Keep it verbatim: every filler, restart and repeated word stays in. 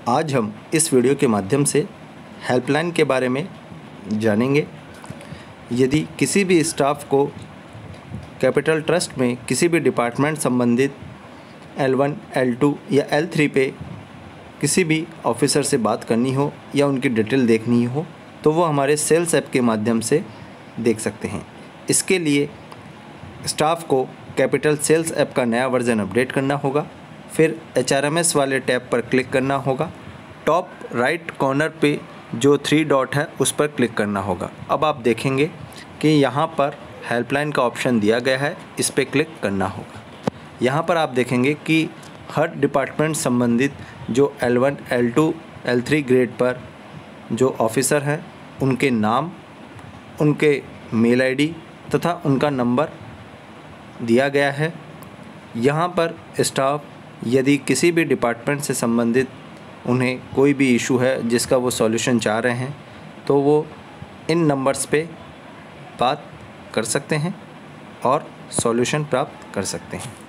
आज हम इस वीडियो के माध्यम से हेल्पलाइन के बारे में जानेंगे। यदि किसी भी स्टाफ को कैपिटल ट्रस्ट में किसी भी डिपार्टमेंट संबंधित एल वन, एल टू या एल थ्री पे किसी भी ऑफिसर से बात करनी हो या उनकी डिटेल देखनी हो तो वो हमारे सेल्स ऐप के माध्यम से देख सकते हैं। इसके लिए स्टाफ को कैपिटल सेल्स ऐप का नया वर्जन अपडेट करना होगा, फिर एच आर एम एस वाले टैब पर क्लिक करना होगा। टॉप राइट कॉर्नर पे जो थ्री डॉट है उस पर क्लिक करना होगा। अब आप देखेंगे कि यहाँ पर हेल्पलाइन का ऑप्शन दिया गया है, इस पर क्लिक करना होगा। यहाँ पर आप देखेंगे कि हर डिपार्टमेंट संबंधित जो L one, L two, L three grade पर जो ऑफिसर हैं उनके नाम, उनके मेल आईडी तथा उनका नंबर दिया गया है। यहाँ पर स्टाफ यदि किसी भी डिपार्टमेंट से संबंधित उन्हें कोई भी इशू है जिसका वो सॉल्यूशन चाह रहे हैं तो वो इन नंबर्स पे बात कर सकते हैं और सॉल्यूशन प्राप्त कर सकते हैं।